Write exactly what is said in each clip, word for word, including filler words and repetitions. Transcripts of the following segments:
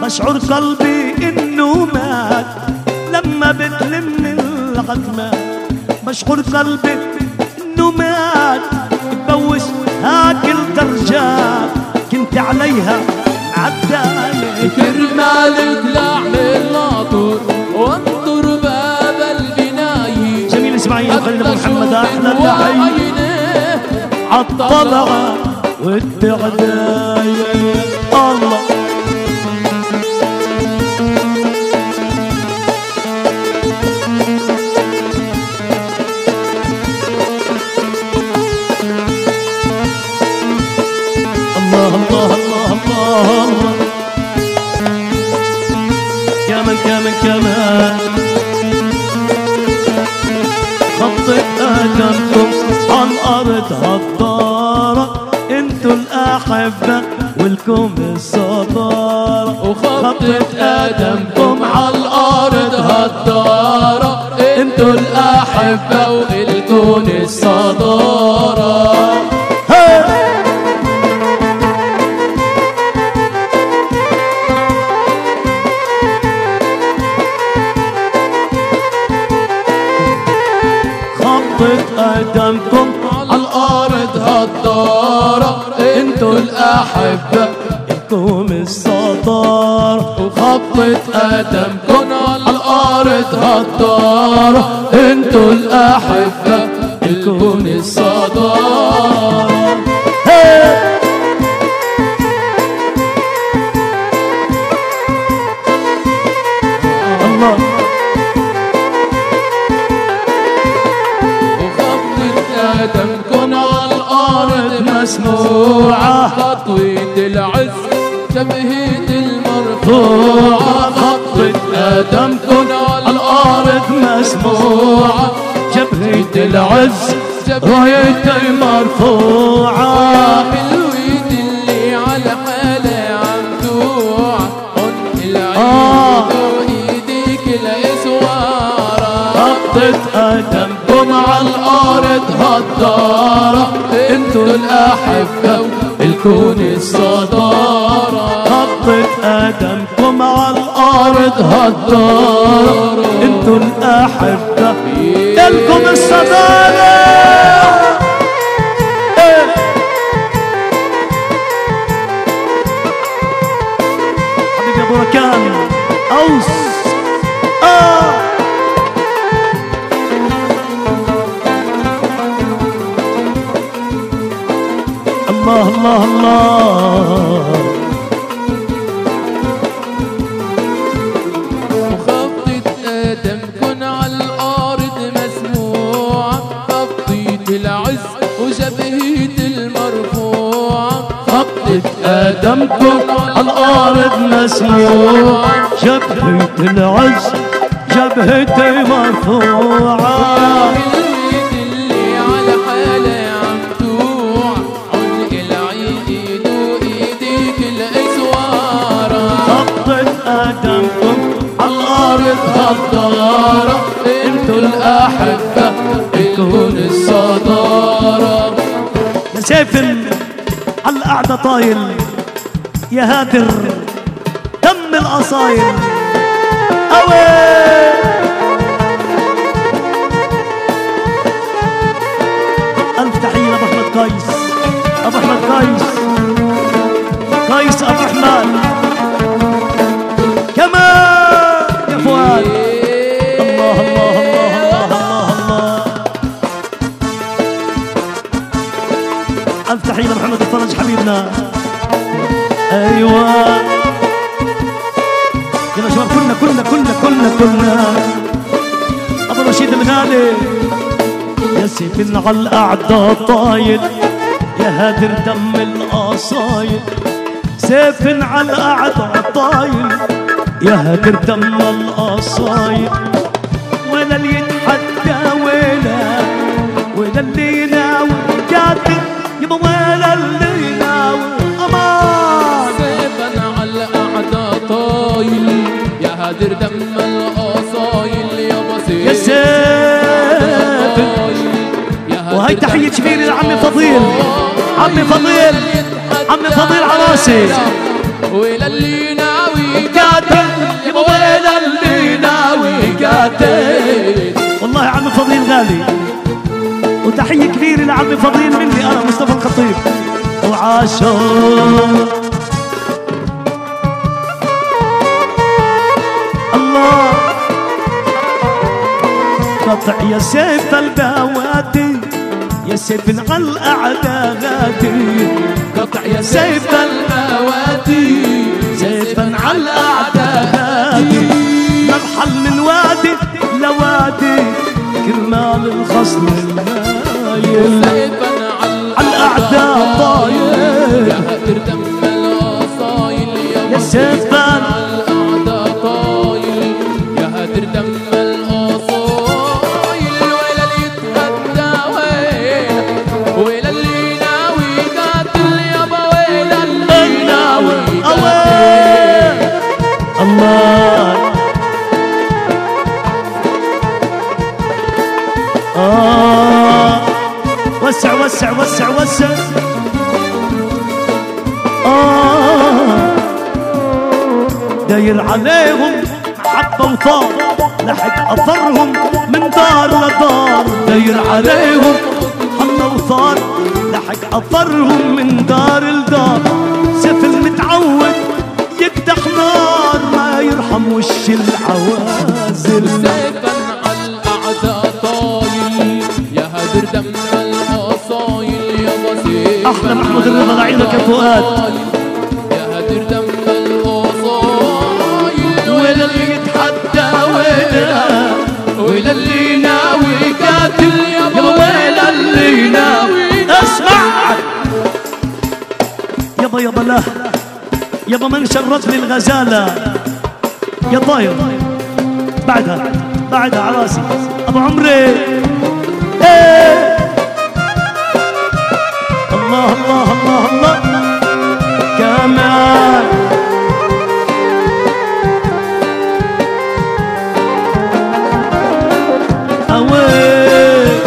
مشعور قلبي انه مات لما بتلمني العتمة. مشعور قلبي انه مات تبوس هاك الدرجات كنت عليها عدالي. كرمال اطلع للناطور وانطر باب البناية. جميل اسماعيل خليل ابو محمد احلى تحية عالطلعة والتعداية. الله الله الله الله الله كمان كمان كمان خطت قدمكم عن أرض هالدارة انتو الأحبة والكم الصدارة. وخطت قدمكم على الأرض هالدارة انتو الأحبة والكم الصدارة. قدمكم على الأرض هالدارة انتو الأحبة انتم الصدارة. وخطت قدمكم على الأرض هالدارة انتو الأحبة انتم الصدارة. الله قدمكن على الأرض مسموعة. خطوة العز جبهة المرفوعة. خطوة قدمكن على الأرض مسموعة. جبهة العز راية المرفوعة. الويد اللي على حالة عم توعى هن العيد وإيديك الأسوارة. خطت قدمكم على الأرض هالدارة انتو الأحبة والكون الصدارة. خطت قدمكم على الأرض هالدارة انتو الأحبة الكم الصدارة. حبيبي ابو ركان اوس آه. الله الله الله وخطت قدمكن على الأرض مسموعة. خطيت العز وجبهة المرفوعة. خطت قدمكم على الأرض مسموعة. جبهة العز جبهتي مرفوعة. الويد اللي على حالة عم توعى عنق العيد وإيديك الأسوارة. خطت قدمكم على الأرض هالدارة انتو الأحبة الكون الصدارة. يا سيف على القعدة طايل يا هادر دم الأصايل أوي. ألف تحية لأبو أحمد قيس. أبو أحمد قيس قيس أبو أحمد كمان يا فؤاد. الله الله الله الله الله. ألف تحية لمحمد الفرج حبيبنا. أيوة يلا شباب كلنا كلنا كلنا كلنا كلنا. أبو رشيد الغالي يا سيف على الأعداء طايل يا هادر دم القصايد. سيف على الأعداء طايل يا هادر دم القصايد. ولا اللي يتحدى ولا ولا اللي يناوي قاتل يبا ولا اللي يناوي أمان. سيفا على الأعداء طايل يا هادر دم القصايل يا بصير يا سيف. وهي تحية كبيرة لعمي فضيل. عمي فضيل عمي فضيل عراسي ولا اللي ناوي قاتل يابا ويل اللي ناوي قاتل. والله يا عم فضيل غالي، وتحية كبيرة لعم فضيل مني أنا مصطفى الخطيب وعاشور. الله قطع يا سيف البوادي، يا سيف على الأعداء غادي. قطع يا سيف البوادي، سيفا على الأعداء غادي. مرحل من وادي لوادي كرمال الخصم المايل، سيفا على الأعداء طايل. يا هدر دم الأصايل يا سيفا على الأعداء طايل، يا هدر دم الأصايل. ويل اللي يتغدى ويل، ويل اللي ناوي قاتل يابا ويل اللي ناوي قاتل. الله آه وسع وسع وسع وسع. آه داير عليهم حبة وطار، لحق أثرهم من دار لدار. داير عليهم حبة وطار، لحق أثرهم من دار لدار. سيف المتعود يقدح نار، ما يرحم وش العوازل. سيفا على الأعداء طايل، يا هدر دم الأصايل يابا. سيفا أحلى محمود الرضا لعينك يا فؤاد. يا هدر دم الأصايل. ويل اللي يتحدى ويله، ويل اللي ناوي قاتل يابا ويل اللي ناوي. اسمع يابا يابا لا يابا من شرت لي الغزالة يا طاير. بعدها بعدها على راسي ابو عمري. ايه الله الله الله الله كمان. اوي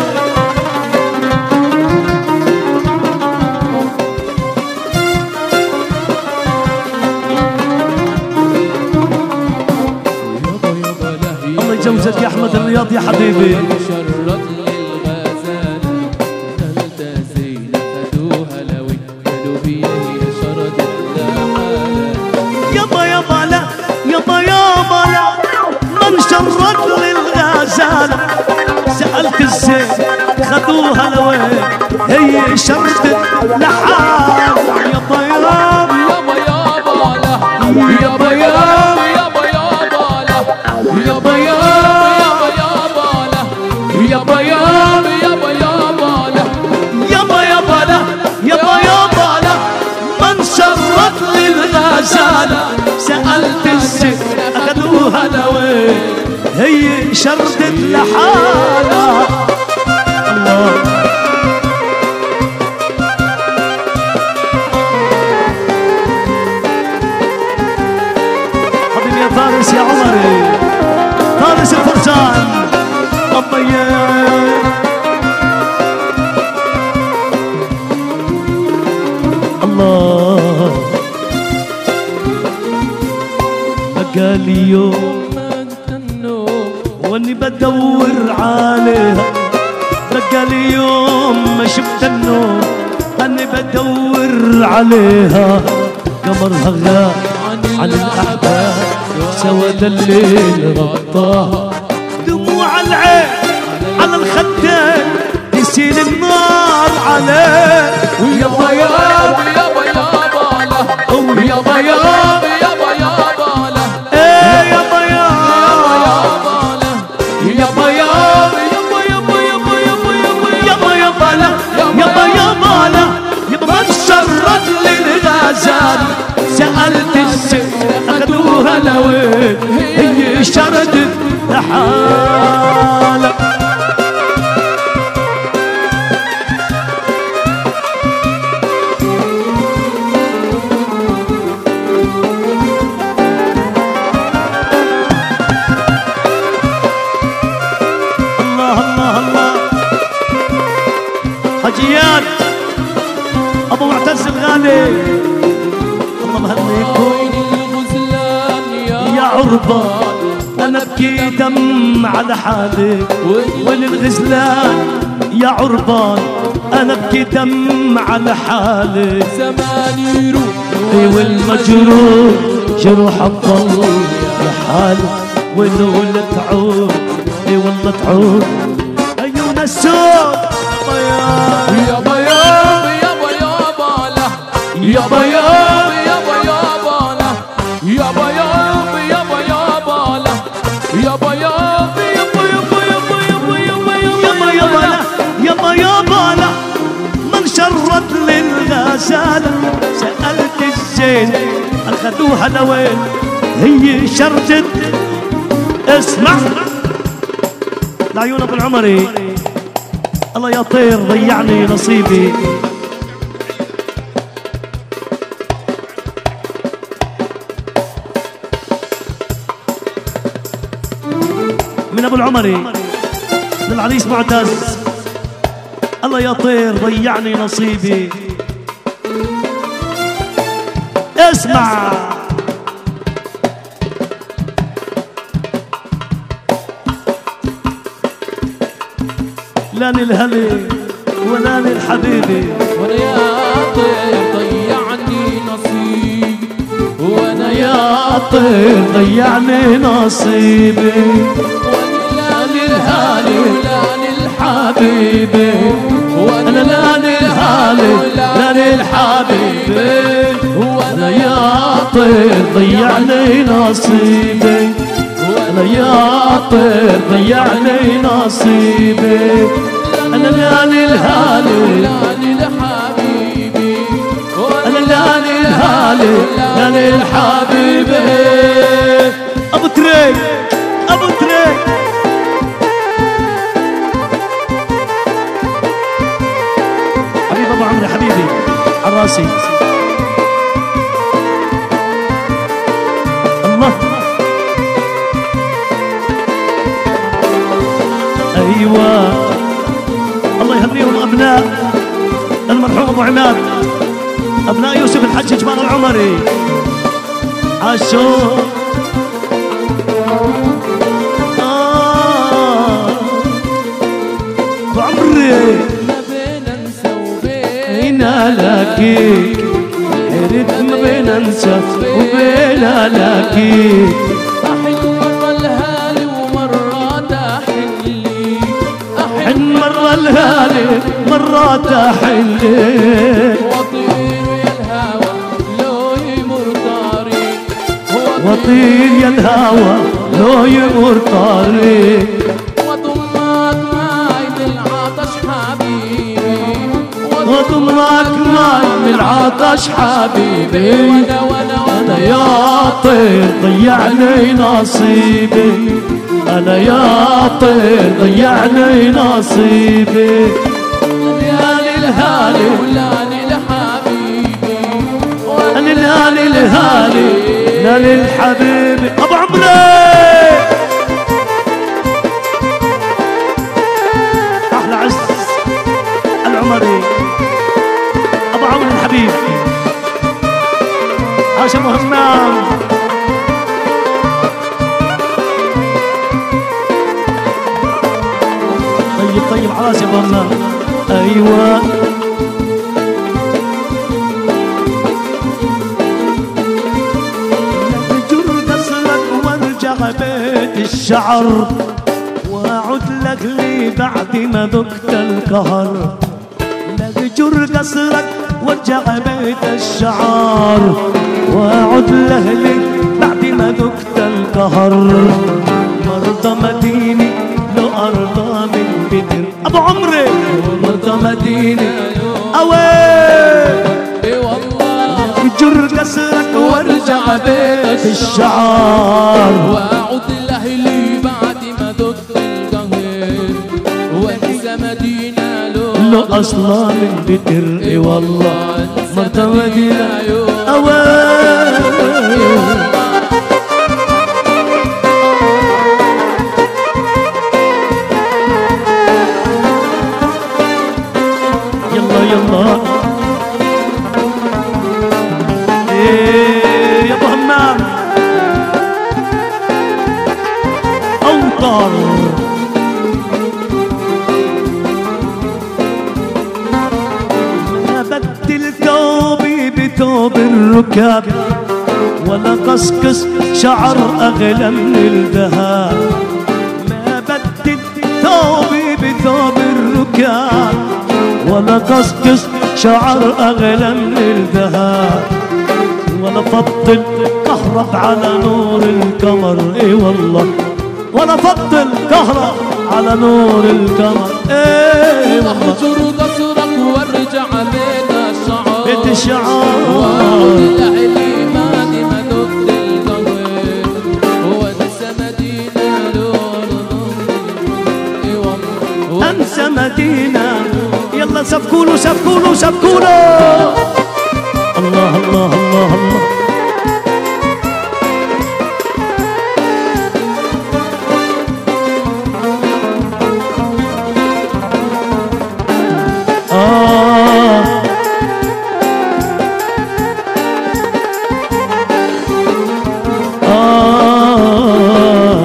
الله يجوزك يا احمد الرياض يا حبيبي. شرط للغزالة نلتزينا خدوها لوي قالوا بيا هي شردت لحالة. يابا يابا لا يابا يابا لا من شرد للغزالة. سألت الزين خدوها لوين، هي شردت لحالة. يابا يابا يابا يابا لا يابا يابا يابا يابا لا يابا يابا يابا لا يابا يابا يابا يابا لا يابا يابا لا يابا يابا لا من شرد للغزالة. سألت الزين أخذوها لوين، هي شردت لحالة. الله حبيبي يا فارس يا عمري، فارس الفرسان. الضيق الله بقى لي يوم واني بدور عليها. بقى لي يوم ما شفت النوم، اني بدور عليها. قمرها غاب عن الاحباب، سواد الليل غطاها. دموع العين على الخدين، يسيل النار عليه. يابا يابا يابا يابا لا يابا يابا يابا يابا لا ايه يابا يابا يابا يابا يابا يابا يابا يابا يابا يابا يابا لا يابا يابا لا يابا من شرد للغزال. سألت الست أخذوها لوين، هي شردت لحالة. الله الله الله حجيات ابو معتز الغالي. الله مهنيكم عين الغزلان يا عربان أنا أبكي دم على حالي وللغزلان يا عربان أنا أبكي دم على حالي زمان يروح والمجروح جروح الضل لحاله ولو لا تعود اي والله تعود عيون السود يا بياض يا بياض له يا بياض يا بياض له يا بياض يا بياض له يا بياض يا يابا يابا لا من شرط للغزالة سألت الزين أخذوها لوين هي شرجت اسمع لعيون أبو العمري الله يا طير ضيعني نصيبي من أبو العمري للعريس معتز الله يا طير ضيعني نصيبي اسمع لاني الهلي ولاني الحبيبي وانا يا طير ضيعني نصيبي وانا يا طير ضيعني نصيبي لاني الهالي ولاني الحبيبي انا لاني الهالي لاني الحبيبي وانا يا طير ضيعني نصيبي انا يا طير ضيعني نصيبي انا لاني الهالي لاني الحبيبي انا لاني الهالي لاني الحبيبي ابو تريك ابو تريك حبيبي ابو عمرو حبيبي على راسي الله ايوه الله يهنيهم ابناء المرحوم ابو عماد ابناء يوسف الحج جبال العمري عاشور آه ابو عمري ما بينا ننسى وبينا لاقيك حرت ما بينا ننسى وبينا لاقيك احن مرة الهالي ومرات احن لي حن مرة الهالي مرات احن ليك وطير يا الهوى لو يمر طريق وطير يا الهوى لو يمر طريق وضمك معي بالعطش حبيبي وضمك معي من العطش حبيبي وانا وانا انا يا طير ضيعني نصيبي انا يا طير ضيعني نصيبي لاني الهالي ولاني لحبيبي انا لاني الهالي لاني الحبيبي ابو عمري احلى عز العمري ابو عمرو الحبيب هاشم همام طيب طيب على راسي ابو همام ايوه بجر قصرك وارجع بيت الشعر واعد لك لي بعد ما ذقت القهر لبجر قصرك وارجع بيت الشعر واعد لاهلي بعد ما ذقت القهر مرضى مديني لو ارضى من بدر ابو عمري مرضى مديني اوي بجر قصرك وارجع بيت الشعر واعود لاهلي بعد ما ذقت القهر وانسى مدينه لو لو اصلا من بدر اي والله مرضى مدينه اوي يلا يلا إيه يا ابو همام القمر. ما بدل ثوبي بثوب الركاب، ولا قصقص شعر أغلى من الذهب. ما بدل ثوبي بثوب الركاب، ولا قصقص شعر أغلى من الذهب. ولا فضل كهرب على نور القمر، اي والله ولا فضل كهرب على نور القمر. اي والله احجر قصرك وارجع بيت الشعر، بيت الشعر وعود لعلي بعد ما دقت القهوة، وانسى مدينة لون. اي والله انسى مدينة. يلا سبكولو سبكولو سبكولو. الله الله الله الله. آه آه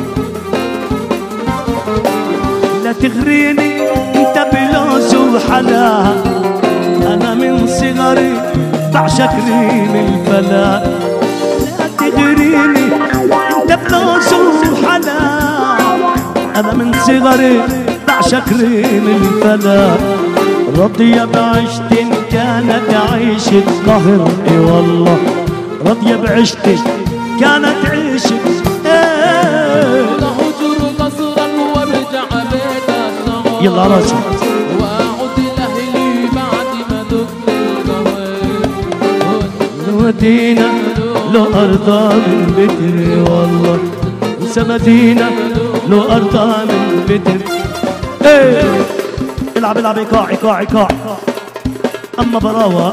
لا تغريني انت بلوز وحلاها، انا من صغري بعشق ريم الفلا. لا تغريني انت بلوز وحلاها، انا من صغري بعشق ريم الفلا. رضية بعشت كانت عيشة قهر، اي والله رضية بعشت كانت عيشة. ايه لهجر قصرك وارجع بيت الشعر، يلا راسي وأعود لأهلي بعد ما دقت القهوة، مدينة لو أرضى من بتري والله. انسى مدينة لو أرضى من بتري. ايه العب العب ايقاع ايقاع ايقاع. اما براوة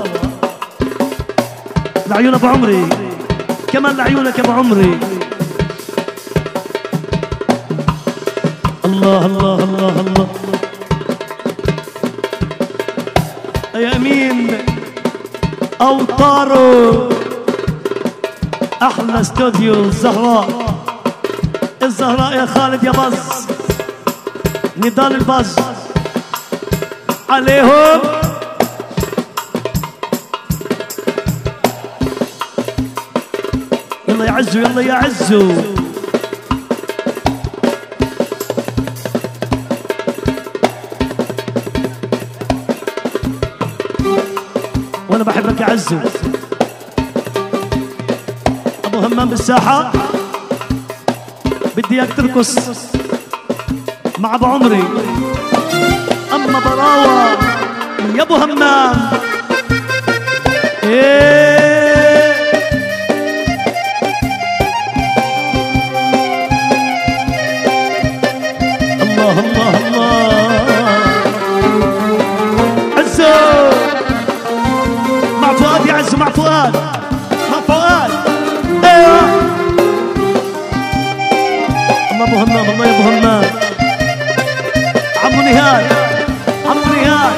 لعيون ابو عمري، كمان لعيونك ابو عمري. الله الله الله الله. يا امين اوطاره احلى استوديو الزهراء. الزهراء يا خالد يا باز، نضال الباز عليهم. يلا يا عزو يلا يا عزو. وانا بحبك يا عزو. ابو همام بالساحة، بدي اياك ترقص مع ابو عمري. اما براوة يا ابو همام. ايه الله الله الله. عزو مع فؤاد يا عزو، مع فؤاد مع فؤاد. ايوه الله ابو همام، الله يا ابو همام. عمو نهاد عمو نهاد.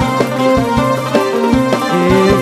إيه.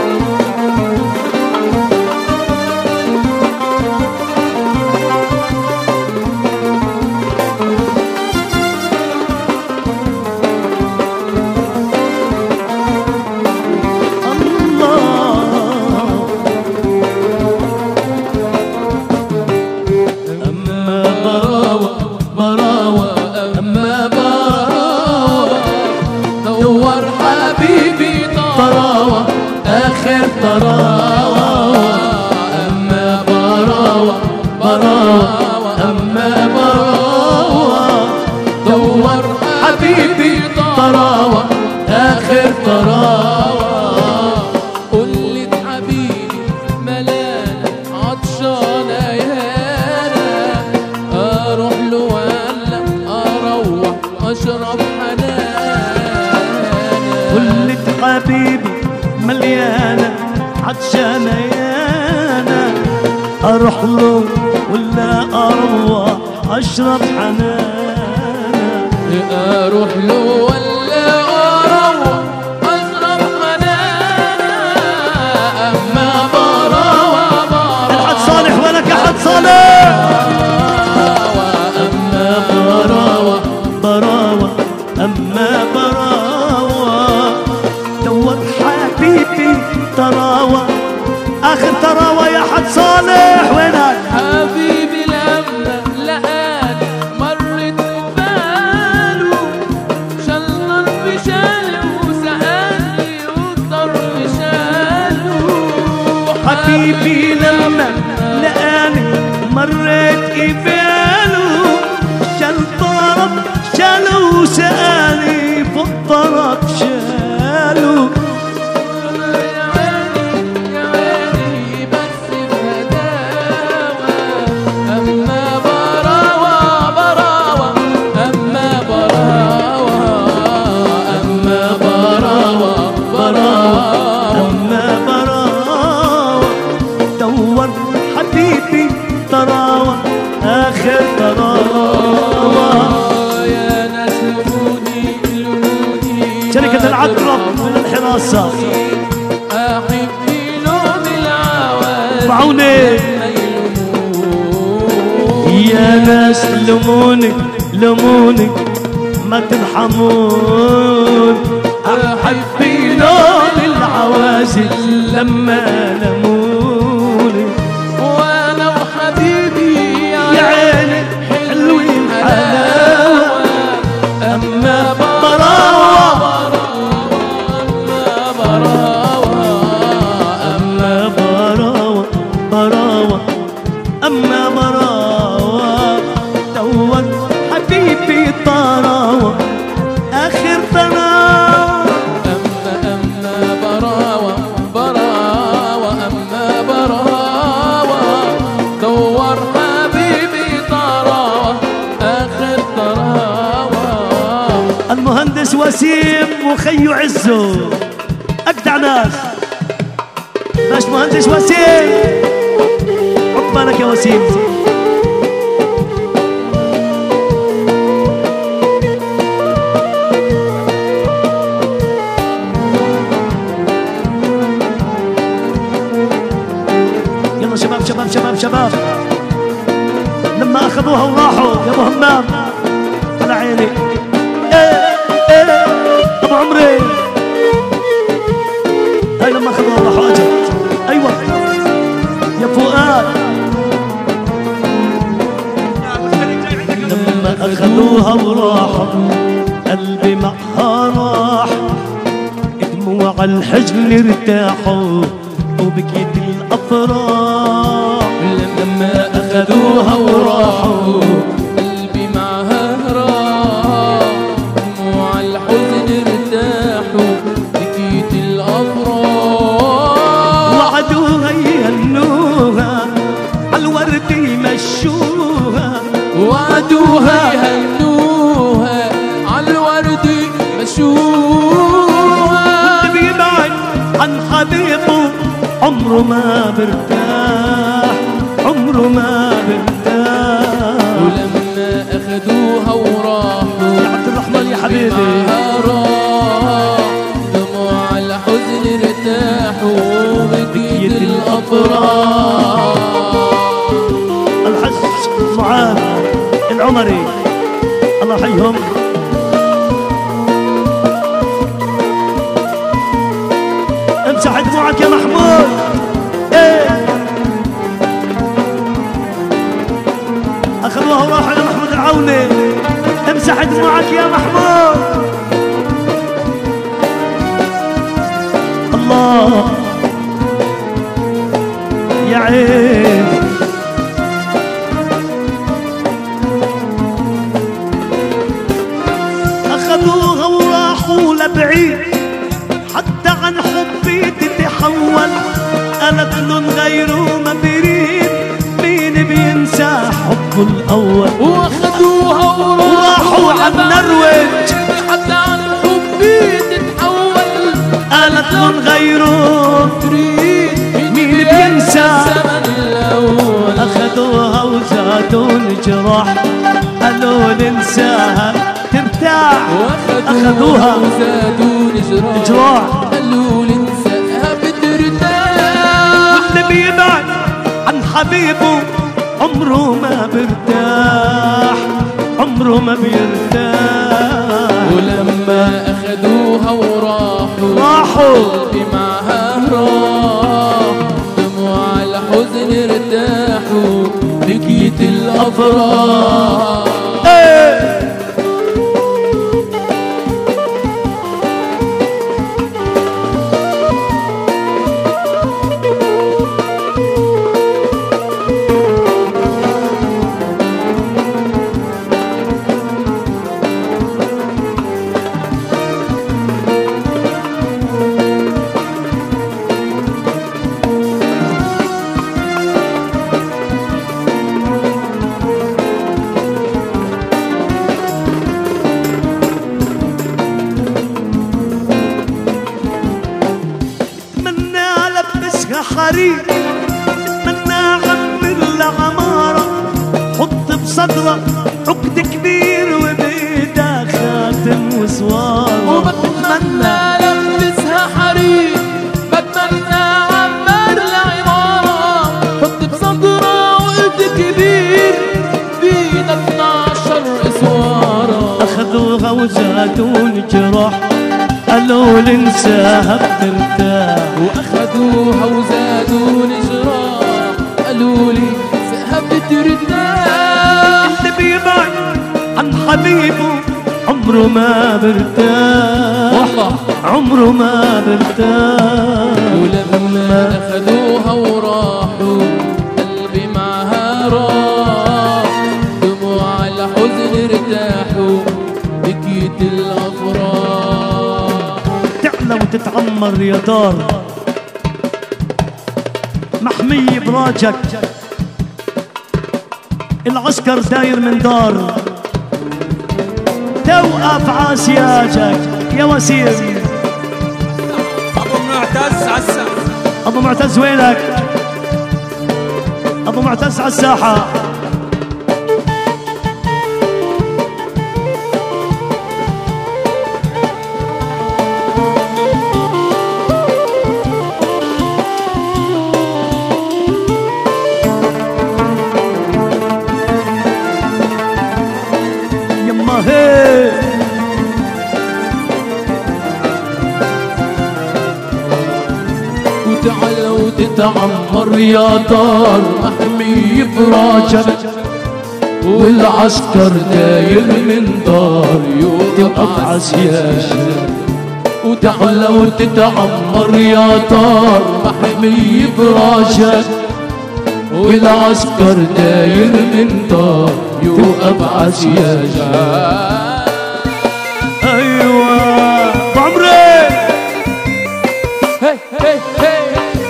آخر طراوة. أما براوة براوة أما براوة، دور حبيبي طراوة آخر طراوة. قلت حبيبي ملانة عطشانة يانا، أروح له ولا أروح أشرب حنانة. قلت حبيبي مليانة عطشانة يانا، أروح له ولا أروح أشرب حنانة. أروح له ولا أروح أشرب حنانة. أما براوة براوة الحد صالح ولك يا حد صالح. أما إباله شال طرب شالوا سالي فوق طرب شالوا طراوة آخر طراوة يا ناس لموني لموني شركة العقرب من الحراسة أحب لون العواد رفعوني يا ناس لموني لموني ما ترحمون أحب لون العوازل لما لموني يا عيني حلوين حلاوة أما براوة أما براوة براوة أما براوة دور حبيبي طراوة آخر طراوة أما أما براوة براوة أما براوة دور المهندس وسيم وخيو عزو أجدع ناس باش مهندس وسيم عقبالك يا وسيم يلا شباب شباب شباب شباب لما أخذوها وراحوا يا أبو همام على عيني ابو عمري هاي لما اخذوها راحوا اجت ايوه يا فؤاد لما اخذوها وراحوا قلبي معها راح دموع الحزن ارتاحوا وبكيت الافراح لما اخذوها وراحوا قلبي معها راح دموع الحزن ارتاحوا بكيت الافراح وعدوها يهنوها عالورد يمشوها وعدوها يهنوها عالورد يمشوها واللي بيبعد عن حبيبه عمره ما برتاح عمره ما برتاح ولما اخذوها وراحوا يا عبد الرحمن يا حبيبي راح دموع الحزن ارتاحوا بكيت الافراح الحج معاذ العمري الله يحييهم امسح دموعك يا محمود ايه اخذوها وراحوا يا محمود العوني امسح دموعك يا محمود الله يا عين اخذوها وراحوا لبعيد حتى عن حبي تتحول قالت لهم غيره ما بريد مين بينسى حبه الاول واخذوها وراحوا عن نرويج حتى عن حبي تتحول قالت لهم غيره مين بينسى اخذوها وزادوا الجراح قالوا ننساها ترتاح اخذوها وزادوا جراح قالوا ننساها بترتاح واللي بيبعد عن حبيبه عمره ما برتاح عمره ما بيرتاح ولما اخذوها وراحوا راحوا قلبي معها راح دموع الحزن ارتاحوا بكيت الافراح ايه كتير بينا اتناشر اسوارة اخذوها وزادون جراح قالوا لي انساها بترتاح واخذوها وزادوني جراح قالوا لي انساها بترتاح اللي بيبعد عن حبيبه عمره ما برتاح والله عمره ما برتاح ولما اخذوها وراحوا قلبي معها راح دموع الحزن ارتاحوا بكيت الافراح تعلى وتتعمر يا دار محمية براجك العسكر داير من دار توقف عاسياجك يا وسيم ابو معتز عسى ابو معتز وينك ابو معتز على الساحة يما هي وتعلى وتتعمر يا دار محمي براجك والعسكر داير من دار يوقف عسياجك وتعلى وتتعمر يا دار محمي براجك والعسكر داير من دار يوقف عسياجك ايوه بعمري هي هي هي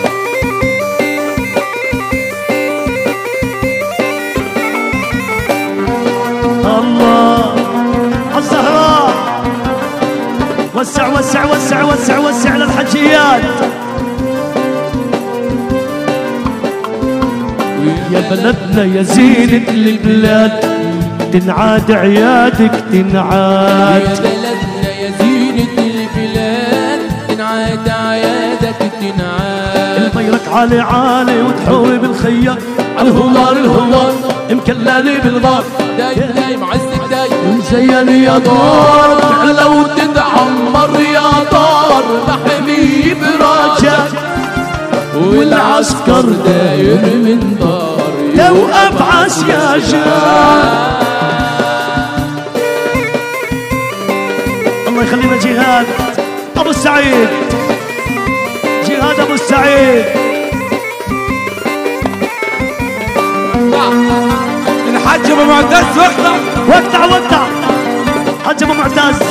الله عالزهراء وسع وسع وسع وسع وسع للحجيات يا بلدنا يا زينة البلاد تنعاد عيادك يا تنعاد بلدنا يا زينة البلاد تنعاد عيادك تنعاد الميرك عالي عالي وتحوي بالخيار الهلال الهلال مكلالي بالبار دايم دايم عزك دايم مزين يا دار تعلى وتتعمر يا دار محمي براجك والعسكر داير من دار توقف عسياجك الله يخلينا جهاد ابو السعيد جهاد ابو السعيد الحاج ابو معتز وقتها وقتع وقتع حج ابو معتز